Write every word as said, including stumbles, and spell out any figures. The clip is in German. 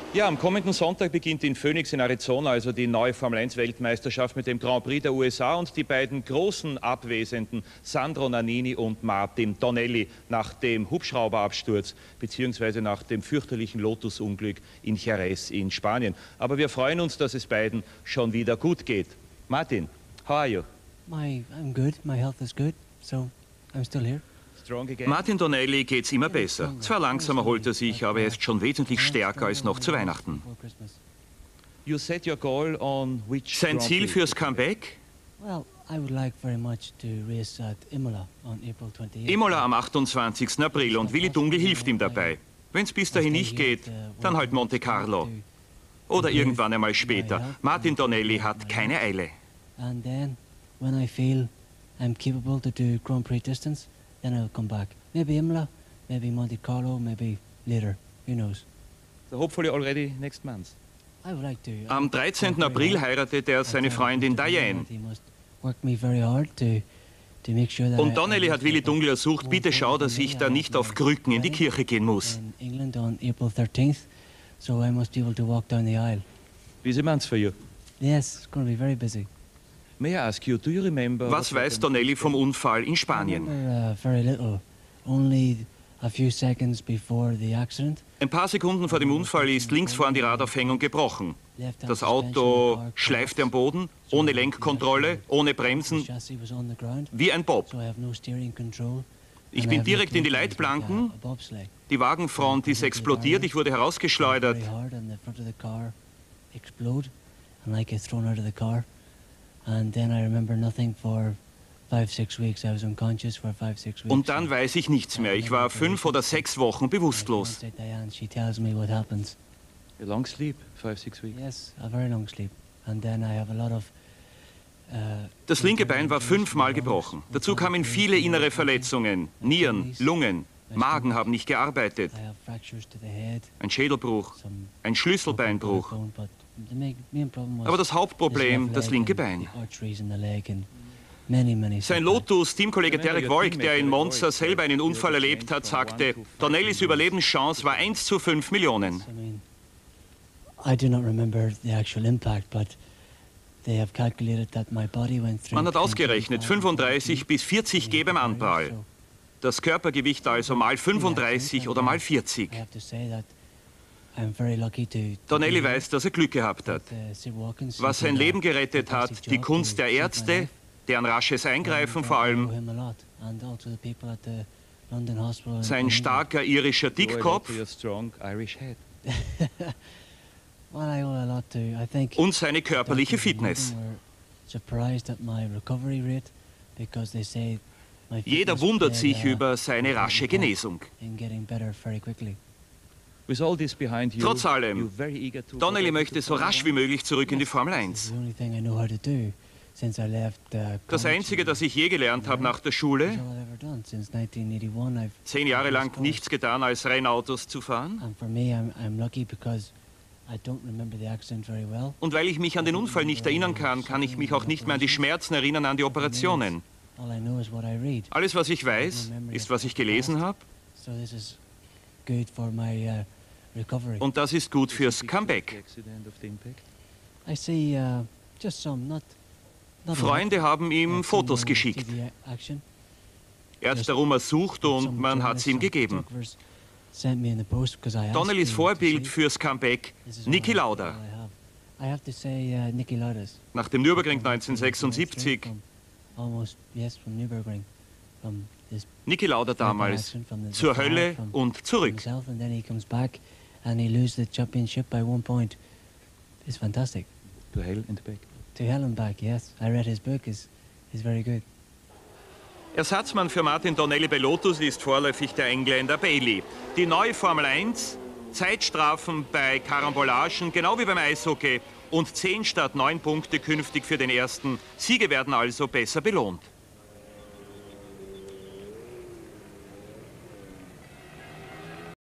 Ja, am kommenden Sonntag beginnt in Phoenix in Arizona also die neue Formel eins Weltmeisterschaft mit dem Grand Prix der U S A und die beiden großen Abwesenden Sandro Nannini und Martin Tonelli nach dem Hubschrauberabsturz bzw. nach dem fürchterlichen Lotus-Unglück in Jerez in Spanien. Aber wir freuen uns, dass es beiden schon wieder gut geht. Martin, how are you? My, I'm good. My health is good, so I'm still here. Martin Tonelli geht's immer besser. Zwar langsamer holt er sich, aber er ist schon wesentlich stärker als noch zu Weihnachten. Sein Ziel fürs Comeback? Imola am achtundzwanzigsten April und Willi Dungle hilft ihm dabei. Wenn es bis dahin nicht geht, dann halt Monte Carlo. Oder irgendwann einmal später. Martin Tonelli hat keine Eile. And then, when I feel I'm capable to do Grand Prix distance, then I'll come back. Maybe Imola, maybe Monte Carlo, maybe later. Who knows? So hopefully already next month. I would like to. Am dreizehnten April heiratet er seine Freundin Diane. Und Tonelli hat Willi Dungle ersucht, bitte schau, dass ich da nicht auf Krücken in die Kirche gehen muss. In England on April thirteenth, so I must be able to walk down the aisle. Busy month for you. Yes, it's going to be very busy. May I ask you, do you remember? Was weiß Tonelli vom Unfall in Spanien? I remember, uh, very little. Only a few seconds before the accident. Ein paar Sekunden vor dem Unfall ist links vorn die Radaufhängung gebrochen. Das Auto schleifte am Boden, ohne Lenkkontrolle, ohne Bremsen, wie ein Bob. Ich bin direkt in die Leitplanken, die Wagenfront ist explodiert, ich wurde herausgeschleudert. Und dann weiß ich nichts mehr. Ich war fünf oder sechs Wochen bewusstlos. A long sleep, five, six weeks. Yes, a very long sleep. And then I have a lot of, uh, Das linke Bein war fünfmal gebrochen. Dazu kamen viele innere Verletzungen. Nieren, Lungen, Magen haben nicht gearbeitet. Ein Schädelbruch, ein Schlüsselbeinbruch. Aber das Hauptproblem, das linke Bein. Sein Lotus-Teamkollege Derek Voigt, der in Monza selber einen Unfall erlebt hat, sagte, Tonellis Überlebenschance war eins zu fünf Millionen. Man hat ausgerechnet, fünfunddreißig bis vierzig G beim Anprall. Das Körpergewicht also mal fünfunddreißig oder mal vierzig. Tonelli weiß, dass er Glück gehabt hat. Was sein Leben gerettet hat, die Kunst der Ärzte, deren rasches Eingreifen vor allem, sein starker irischer Dickkopf und seine körperliche Fitness. Jeder wundert sich über seine rasche Genesung. Trotz allem, Tonelli möchte so rasch wie möglich zurück in die Formel eins. Das Einzige, das ich je gelernt habe nach der Schule, zehn Jahre lang nichts getan, als Rennautos zu fahren. Und weil ich mich an den Unfall nicht erinnern kann, kann ich mich auch nicht mehr an die Schmerzen erinnern, an die Operationen. Alles, was ich weiß, ist, was ich gelesen habe. Und das ist gut fürs Comeback. Freunde haben ihm Fotos geschickt. Er hat darum ersucht und man hat sie ihm gegeben. Tonellis Vorbild fürs Comeback, Niki Lauda. Nach dem Nürburgring neunzehnhundertsechsundsiebzig. Niki Lauda damals zur Hölle und zurück. To hell and back. To hell and back, yes. I read his book. is is very good. Ersatzmann für Martin Tonelli bei Lotus ist vorläufig der Engländer Bailey. Die neue Formel eins, Zeitstrafen bei Karambolagen, genau wie beim Eishockey, und zehn statt neun Punkte künftig für den ersten. Siege werden also besser belohnt.